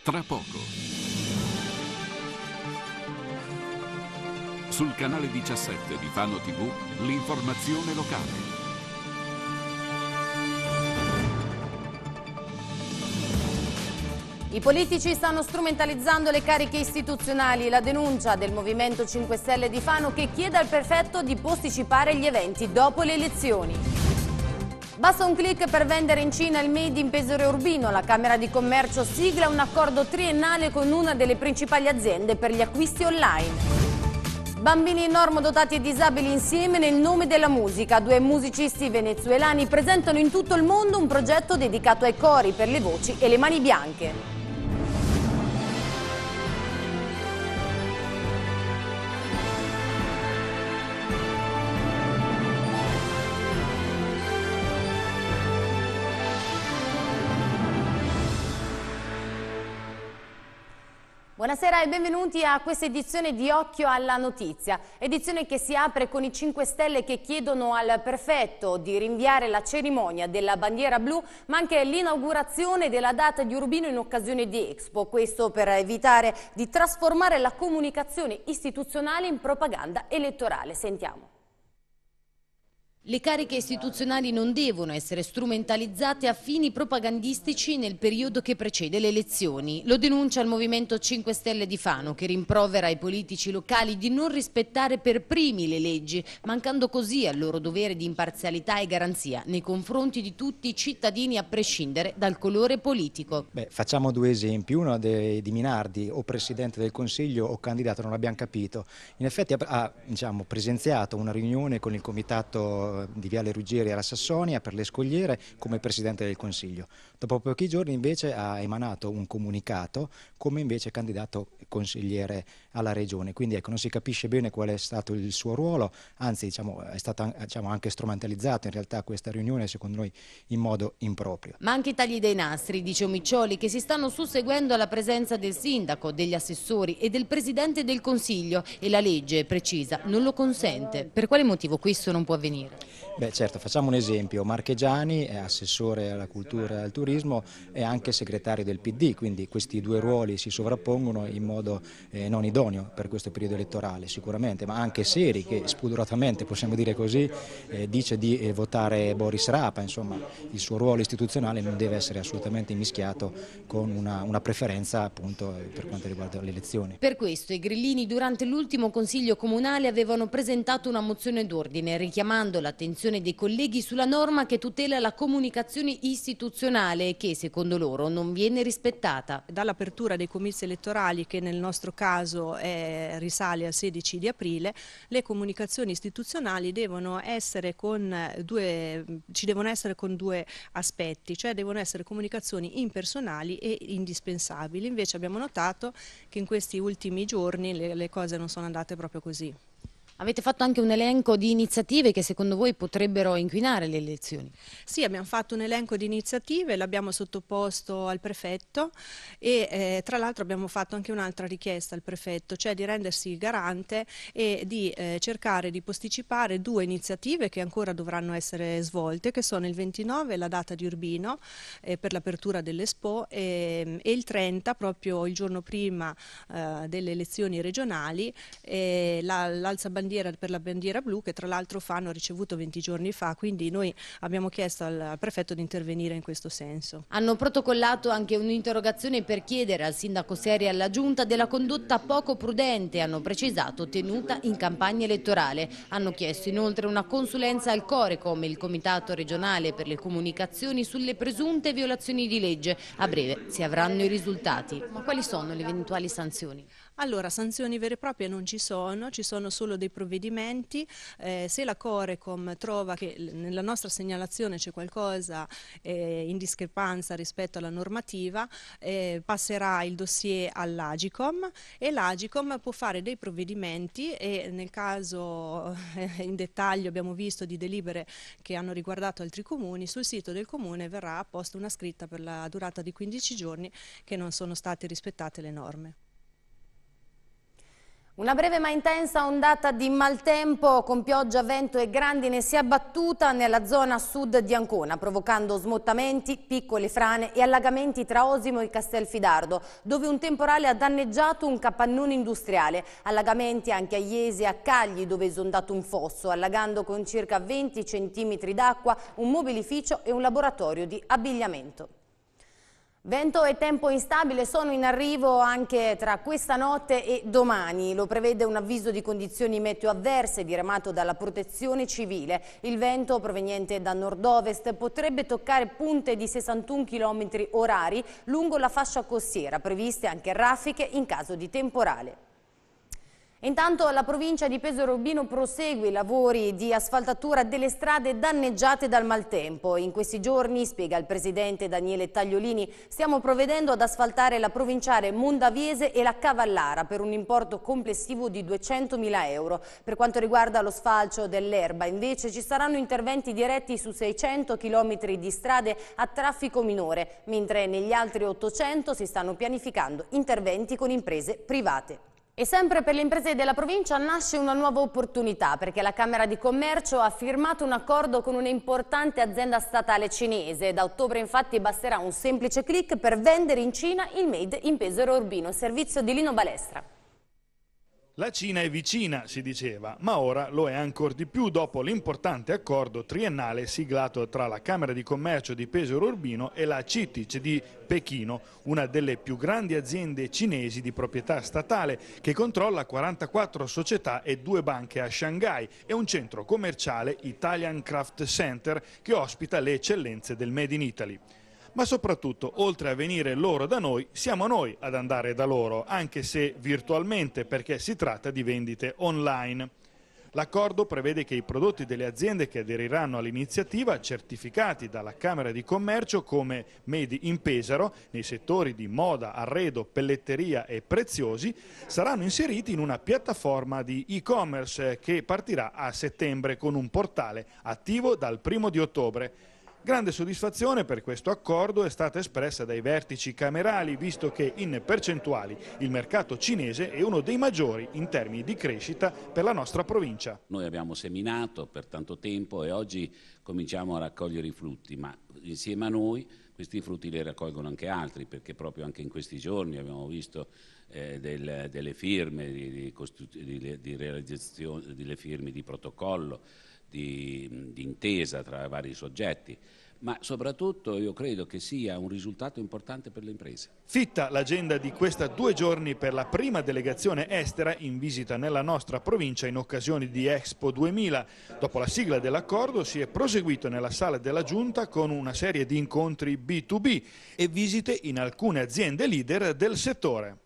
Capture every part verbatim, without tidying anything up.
tra poco. Sul canale diciassette di Fano tivù, l'informazione locale. I politici stanno strumentalizzando le cariche istituzionali. La denuncia del Movimento cinque Stelle di Fano che chiede al prefetto di posticipare gli eventi dopo le elezioni. Basta un click per vendere in Cina il Made in Pesaro e Urbino. La Camera di Commercio sigla un accordo triennale con una delle principali aziende per gli acquisti online. Bambini normodotati e disabili insieme nel nome della musica. Due musicisti venezuelani presentano in tutto il mondo un progetto dedicato ai cori per le voci e le mani bianche. Buonasera e benvenuti a questa edizione di Occhio alla Notizia, edizione che si apre con i cinque Stelle che chiedono al prefetto di rinviare la cerimonia della bandiera blu, ma anche l'inaugurazione della data di Urbino in occasione di Expo, questo per evitare di trasformare la comunicazione istituzionale in propaganda elettorale. Sentiamo. Le cariche istituzionali non devono essere strumentalizzate a fini propagandistici nel periodo che precede le elezioni. Lo denuncia il Movimento cinque Stelle di Fano, che rimprovera ai politici locali di non rispettare per primi le leggi, mancando così al loro dovere di imparzialità e garanzia nei confronti di tutti i cittadini a prescindere dal colore politico. Beh, facciamo due esempi. Uno di Minardi, o Presidente del Consiglio o candidato, non l'abbiamo capito. In effetti ha, ha diciamo, presenziato una riunione con il comitato di Viale Ruggieri alla Sassonia per le scogliere come Presidente del Consiglio. Dopo pochi giorni invece ha emanato un comunicato come invece candidato consigliere alla Regione, quindi ecco, non si capisce bene qual è stato il suo ruolo, anzi diciamo, è stata diciamo, anche strumentalizzata in realtà questa riunione secondo noi in modo improprio. Ma anche i tagli dei nastri, dice Omiccioli, che si stanno susseguendo alla presenza del sindaco, degli assessori e del Presidente del Consiglio, e la legge precisa non lo consente. Per quale motivo questo non può avvenire? Beh certo, facciamo un esempio. Marchegiani è assessore alla cultura e al turismo e anche segretario del P D, quindi questi due ruoli si sovrappongono in modo eh, non idoneo per questo periodo elettorale sicuramente, ma anche Seri, che spudoratamente, possiamo dire così, eh, dice di eh, votare Boris Rapa. Insomma, il suo ruolo istituzionale non deve essere assolutamente immischiato con una, una preferenza appunto per quanto riguarda le elezioni. Per questo i grillini durante l'ultimo Consiglio Comunale avevano presentato una mozione d'ordine richiamando l'attenzione dei colleghi sulla norma che tutela la comunicazione istituzionale e che, secondo loro, non viene rispettata. Dall'apertura dei comizi elettorali, che nel nostro caso è, risale al sedici di aprile, le comunicazioni istituzionali devono essere con due, ci devono essere con due aspetti, cioè devono essere comunicazioni impersonali e indispensabili. Invece abbiamo notato che in questi ultimi giorni le, le cose non sono andate proprio così. Avete fatto anche un elenco di iniziative che secondo voi potrebbero inquinare le elezioni? Sì, abbiamo fatto un elenco di iniziative, l'abbiamo sottoposto al prefetto e eh, tra l'altro abbiamo fatto anche un'altra richiesta al prefetto, cioè di rendersi garante e di eh, cercare di posticipare due iniziative che ancora dovranno essere svolte, che sono il ventinove, la data di Urbino eh, per l'apertura dell'Expo, e, e il trenta, proprio il giorno prima eh, delle elezioni regionali, eh, l'alza bandiera per la bandiera blu, che tra l'altro Fano ha ricevuto venti giorni fa, quindi noi abbiamo chiesto al, al prefetto di intervenire in questo senso. Hanno protocollato anche un'interrogazione per chiedere al sindaco Seri e alla giunta della condotta poco prudente, hanno precisato, tenuta in campagna elettorale. Hanno chiesto inoltre una consulenza al Corecom, il comitato regionale per le comunicazioni, sulle presunte violazioni di legge. A breve si avranno i risultati. Ma quali sono le eventuali sanzioni? Allora, sanzioni vere e proprie non ci sono, ci sono solo dei provvedimenti. Eh, se la Corecom trova che nella nostra segnalazione c'è qualcosa eh, in discrepanza rispetto alla normativa, eh, passerà il dossier all'Agicom e l'Agicom può fare dei provvedimenti, e nel caso eh, in dettaglio abbiamo visto di delibere che hanno riguardato altri comuni, sul sito del comune verrà apposta una scritta per la durata di quindici giorni che non sono state rispettate le norme. Una breve ma intensa ondata di maltempo con pioggia, vento e grandine si è abbattuta nella zona sud di Ancona, provocando smottamenti, piccole frane e allagamenti tra Osimo e Castelfidardo, dove un temporale ha danneggiato un capannone industriale. Allagamenti anche a Iesi e a Cagli, dove è esondato un fosso, allagando con circa venti centimetri d'acqua un mobilificio e un laboratorio di abbigliamento. Vento e tempo instabile sono in arrivo anche tra questa notte e domani. Lo prevede un avviso di condizioni meteo avverse diramato dalla Protezione Civile. Il vento proveniente da nord-ovest potrebbe toccare punte di sessantuno chilometri orari lungo la fascia costiera, previste anche raffiche in caso di temporale. Intanto la provincia di Pesaro Urbino prosegue i lavori di asfaltatura delle strade danneggiate dal maltempo. In questi giorni, spiega il presidente Daniele Tagliolini, stiamo provvedendo ad asfaltare la provinciale Mondaviese e la Cavallara per un importo complessivo di duecentomila euro. Per quanto riguarda lo sfalcio dell'Erba, invece, ci saranno interventi diretti su seicento chilometri di strade a traffico minore, mentre negli altri ottocento si stanno pianificando interventi con imprese private. E sempre per le imprese della provincia nasce una nuova opportunità, perché la Camera di Commercio ha firmato un accordo con un'importante azienda statale cinese. Da ottobre infatti basterà un semplice click per vendere in Cina il Made in Pesaro Urbino, servizio di Lino Balestra. La Cina è vicina, si diceva, ma ora lo è ancor di più dopo l'importante accordo triennale siglato tra la Camera di Commercio di Pesaro Urbino e la C I T I C di Pechino, una delle più grandi aziende cinesi di proprietà statale che controlla quarantaquattro società e due banche a Shanghai e un centro commerciale, Italian Craft Center, che ospita le eccellenze del Made in Italy. Ma soprattutto, oltre a venire loro da noi, siamo noi ad andare da loro, anche se virtualmente, perché si tratta di vendite online. L'accordo prevede che i prodotti delle aziende che aderiranno all'iniziativa, certificati dalla Camera di Commercio come Made in Pesaro, nei settori di moda, arredo, pelletteria e preziosi, saranno inseriti in una piattaforma di e-commerce che partirà a settembre con un portale attivo dal primo di ottobre. Grande soddisfazione per questo accordo è stata espressa dai vertici camerali, visto che in percentuali il mercato cinese è uno dei maggiori in termini di crescita per la nostra provincia. Noi abbiamo seminato per tanto tempo e oggi cominciamo a raccogliere i frutti, ma insieme a noi questi frutti li raccolgono anche altri, perché proprio anche in questi giorni abbiamo visto eh, del, delle firme di, di, di, di realizzazione, delle firme di protocollo, di, di intesa tra vari soggetti, ma soprattutto io credo che sia un risultato importante per le imprese. Fitta l'agenda di questa due giorni per la prima delegazione estera in visita nella nostra provincia in occasione di Expo duemila. Dopo la sigla dell'accordo si è proseguito nella sala della Giunta con una serie di incontri B due B e visite in alcune aziende leader del settore.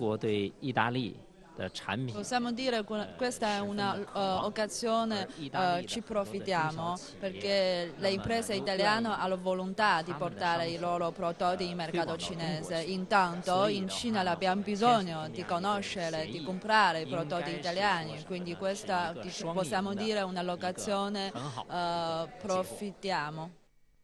Possiamo dire che questa è un'occasione, uh, uh, ci profittiamo perché le imprese italiane hanno volontà di portare i loro prodotti in mercato cinese. Intanto in Cina abbiamo bisogno di conoscere, di comprare i prodotti italiani, quindi questa possiamo dire è un'occasione, uh, profittiamo.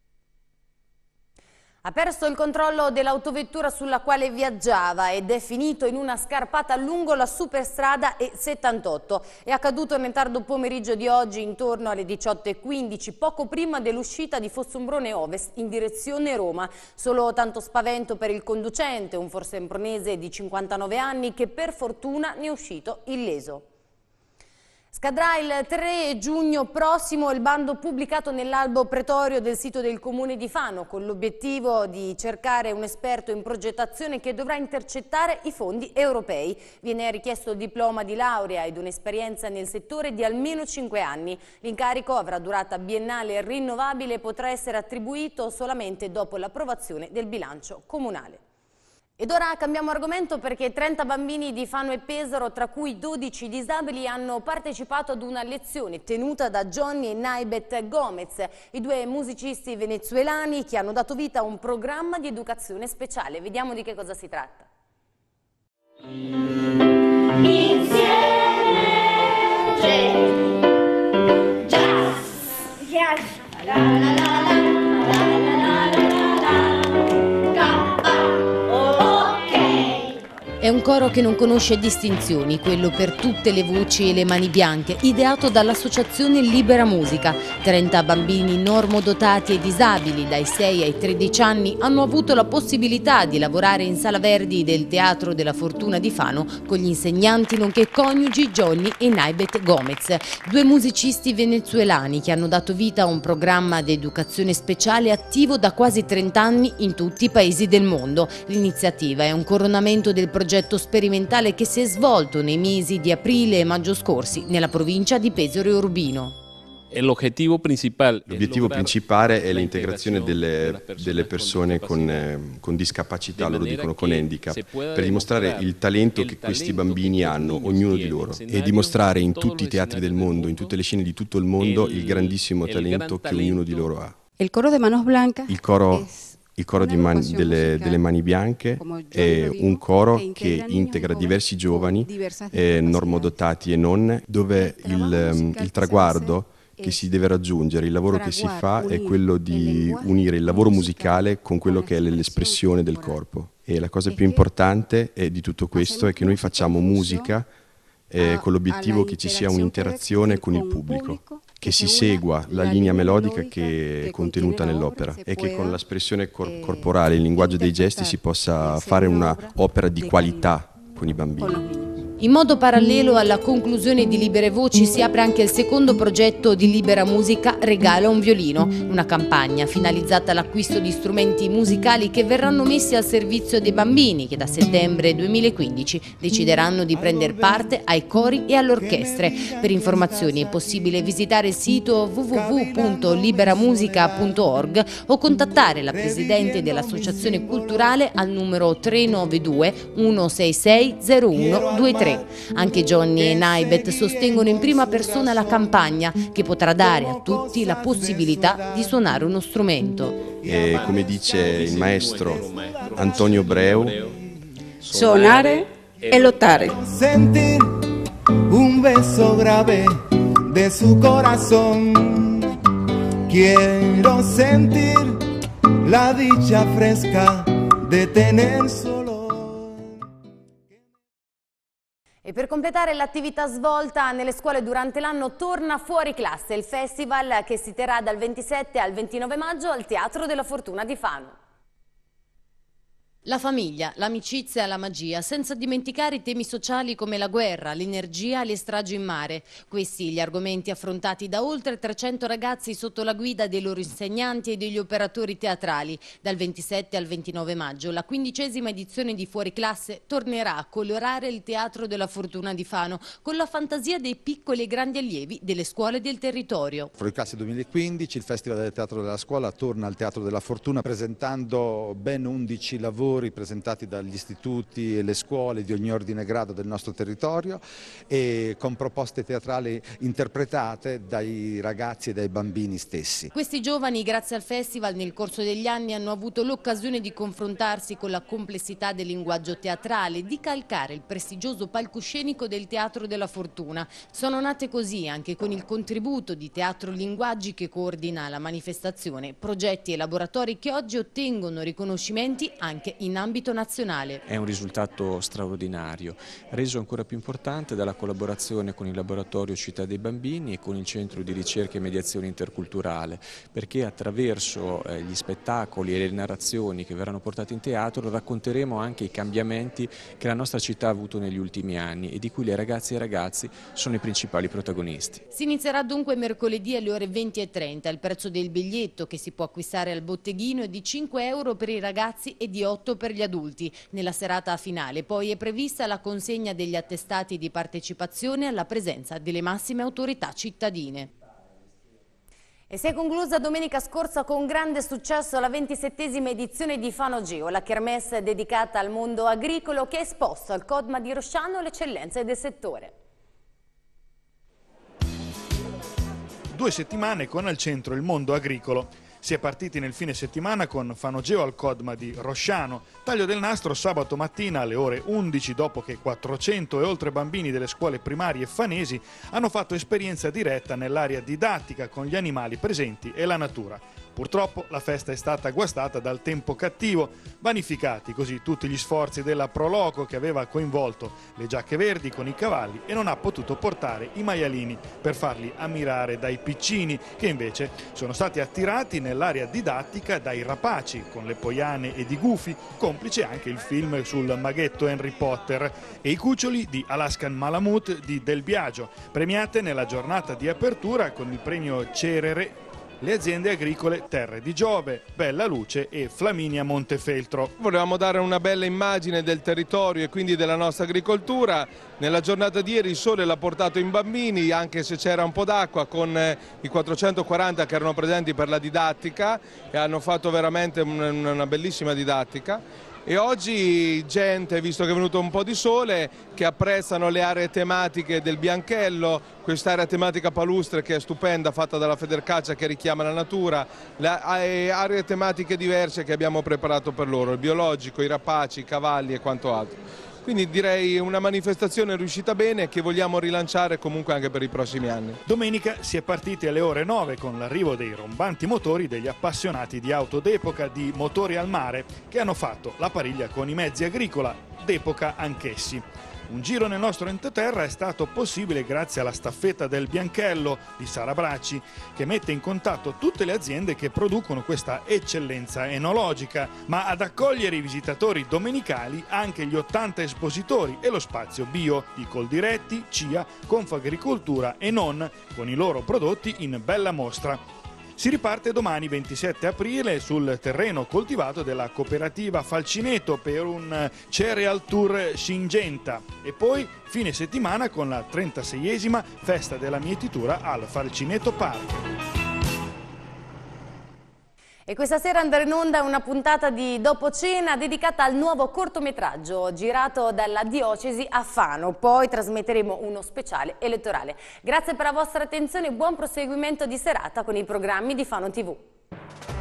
Ha perso il controllo dell'autovettura sulla quale viaggiava ed è finito in una scarpata lungo la superstrada E settantotto. È accaduto nel tardo pomeriggio di oggi intorno alle diciotto e quindici, poco prima dell'uscita di Fossombrone Ovest in direzione Roma. Solo tanto spavento per il conducente, un forsempronese di cinquantanove anni che per fortuna ne è uscito illeso. Scadrà il tre giugno prossimo il bando pubblicato nell'albo pretorio del sito del comune di Fano con l'obiettivo di cercare un esperto in progettazione che dovrà intercettare i fondi europei. Viene richiesto il diploma di laurea ed un'esperienza nel settore di almeno cinque anni. L'incarico avrà durata biennale e rinnovabile e potrà essere attribuito solamente dopo l'approvazione del bilancio comunale. Ed ora cambiamo argomento perché trenta bambini di Fano e Pesaro, tra cui dodici disabili, hanno partecipato ad una lezione tenuta da Johnny e Naibet Gomez, i due musicisti venezuelani che hanno dato vita a un programma di educazione speciale. Vediamo di che cosa si tratta. Insieme, jazz, jazz, la la la la. È È un coro che non conosce distinzioni, quello per tutte le voci e le mani bianche, ideato dall'associazione Libera Musica. trenta bambini normodotati e disabili dai sei ai tredici anni hanno avuto la possibilità di lavorare in Sala Verdi del Teatro della Fortuna di Fano con gli insegnanti nonché coniugi Johnny e Naibet Gomez, due musicisti venezuelani che hanno dato vita a un programma di educazione speciale attivo da quasi trenta anni in tutti i paesi del mondo. L'iniziativa è un coronamento del progetto sperimentale che si è svolto nei mesi di aprile e maggio scorsi nella provincia di Pesaro e Urbino. L'obiettivo principale è l'integrazione delle, delle persone con, eh, con discapacità, loro dicono con handicap, per dimostrare il talento che questi bambini hanno, ognuno di loro, e dimostrare in tutti i teatri del mondo, in tutte le scene di tutto il mondo, il grandissimo talento che ognuno di loro ha. Il coro de Manos Blancas il coro, il coro di man, delle, delle Mani Bianche è un coro che integra diversi giovani, eh, normodotati e non, dove il, il traguardo che si deve raggiungere, il lavoro che si fa è quello di unire il lavoro musicale con quello che è l'espressione del corpo. E la cosa più importante è di tutto questo è che noi facciamo musica eh, con l'obiettivo che ci sia un'interazione con il pubblico, che si segua la linea melodica che è contenuta nell'opera e che con l'espressione cor corporale, il linguaggio dei gesti si possa fare un'opera di qualità con i bambini. In modo parallelo alla conclusione di Libere Voci si apre anche il secondo progetto di Libera Musica, Regala un violino, una campagna finalizzata all'acquisto di strumenti musicali che verranno messi al servizio dei bambini che da settembre duemilaquindici decideranno di prendere parte ai cori e alle orchestre. Per informazioni è possibile visitare il sito w w w punto liberamusica punto org o contattare la presidente dell'associazione culturale al numero tre nove due uno sei sei zero uno due tre. Anche Johnny e Naibet sostengono in prima persona la campagna che potrà dare a tutti la possibilità di suonare uno strumento. E come dice il maestro Antonio Breu, suonare e lottare. Sentir un beso grave de su corazón. Quiero sentir la dicha fresca de tener solo. E per completare l'attività svolta nelle scuole durante l'anno torna Fuori Classe, il festival che si terrà dal ventisette al ventinove maggio al Teatro della Fortuna di Fano. La famiglia, l'amicizia e la magia, senza dimenticare i temi sociali come la guerra, l'energia e le stragi in mare. Questi gli argomenti affrontati da oltre trecento ragazzi sotto la guida dei loro insegnanti e degli operatori teatrali. Dal ventisette al ventinove maggio la quindicesima edizione di Fuori Classe tornerà a colorare il Teatro della Fortuna di Fano con la fantasia dei piccoli e grandi allievi delle scuole del territorio. Fuori Classe duemilaquindici, il Festival del Teatro della Scuola torna al Teatro della Fortuna presentando ben undici lavori presentati dagli istituti e le scuole di ogni ordine e grado del nostro territorio e con proposte teatrali interpretate dai ragazzi e dai bambini stessi. Questi giovani, grazie al festival, nel corso degli anni hanno avuto l'occasione di confrontarsi con la complessità del linguaggio teatrale, di calcare il prestigioso palcoscenico del Teatro della Fortuna. Sono nate così, anche con il contributo di Teatro Linguaggi che coordina la manifestazione, progetti e laboratori che oggi ottengono riconoscimenti anche in ambito nazionale. È un risultato straordinario, reso ancora più importante dalla collaborazione con il Laboratorio Città dei Bambini e con il Centro di Ricerca e Mediazione Interculturale, perché attraverso eh, gli spettacoli e le narrazioni che verranno portate in teatro racconteremo anche i cambiamenti che la nostra città ha avuto negli ultimi anni e di cui le ragazze e i ragazzi sono i principali protagonisti. Si inizierà dunque mercoledì alle ore venti e trenta. Il prezzo del biglietto che si può acquistare al botteghino è di cinque euro per i ragazzi e di otto per gli adulti. Nella serata finale poi è prevista la consegna degli attestati di partecipazione alla presenza delle massime autorità cittadine. E si è conclusa domenica scorsa con grande successo la ventisettesima edizione di Fano Geo, la kermesse dedicata al mondo agricolo che ha esposto al Codma di Rosciano le eccellenze del settore. Due settimane con al centro il mondo agricolo. Si è partiti nel fine settimana con Fano Geo al Codma di Rosciano, Taglio del nastro sabato mattina alle ore undici, dopo che quattrocento e oltre bambini delle scuole primarie fanesi hanno fatto esperienza diretta nell'area didattica con gli animali presenti e la natura. Purtroppo la festa è stata guastata dal tempo cattivo, vanificati così tutti gli sforzi della Proloco, che aveva coinvolto le giacche verdi con i cavalli e non ha potuto portare i maialini per farli ammirare dai piccini, che invece sono stati attirati nell'area didattica dai rapaci con le poiane e di gufi, complice anche il film sul maghetto Harry Potter, e i cuccioli di Alaskan Malamute di Del Biagio, premiate nella giornata di apertura con il premio Cerere le aziende agricole Terre di Giove, Bella Luce e Flaminia Montefeltro. Volevamo dare una bella immagine del territorio e quindi della nostra agricoltura. Nella giornata di ieri il sole l'ha portato in bambini, anche se c'era un po' d'acqua, con i quattrocentoquaranta che erano presenti per la didattica e hanno fatto veramente una bellissima didattica. E oggi gente, visto che è venuto un po' di sole, che apprezzano le aree tematiche del Bianchello, quest'area tematica palustre che è stupenda, fatta dalla Federcaccia, che richiama la natura, le aree tematiche diverse che abbiamo preparato per loro, il biologico, i rapaci, i cavalli e quanto altro. Quindi direi una manifestazione riuscita bene che vogliamo rilanciare comunque anche per i prossimi anni. Domenica si è partiti alle ore nove con l'arrivo dei rombanti motori degli appassionati di auto d'epoca di Motori al Mare, che hanno fatto la pariglia con i mezzi agricola d'epoca anch'essi. Un giro nel nostro entroterra è stato possibile grazie alla staffetta del Bianchello di Sara Bracci, che mette in contatto tutte le aziende che producono questa eccellenza enologica, ma ad accogliere i visitatori domenicali anche gli ottanta espositori e lo spazio bio di Coldiretti, C I A, Confagricoltura e non, con i loro prodotti in bella mostra. Si riparte domani ventisette aprile sul terreno coltivato della cooperativa Falcineto per un Cereal Tour Singenta e poi fine settimana con la trentaseiesima festa della mietitura al Falcineto Park. E questa sera andrà in onda una puntata di Dopo Cena dedicata al nuovo cortometraggio girato dalla diocesi a Fano. Poi trasmetteremo uno speciale elettorale. Grazie per la vostra attenzione e buon proseguimento di serata con i programmi di Fano tivù.